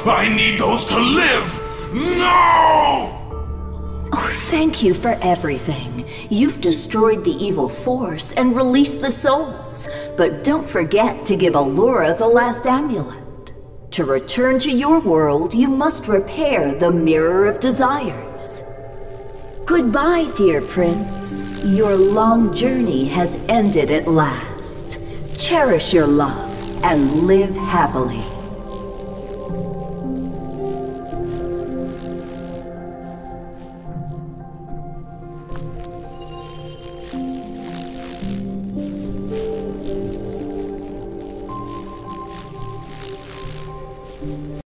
I need those to live! No! Oh, thank you for everything. You've destroyed the evil force and released the souls. But don't forget to give Allura the last amulet. To return to your world, you must repair the Mirror of Desires. Goodbye, dear Prince. Your long journey has ended at last. Cherish your love and live happily.